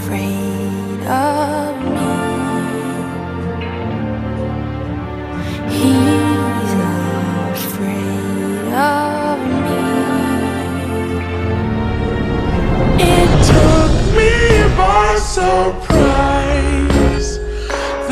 afraid of me. He's afraid of me. It took me by surprise.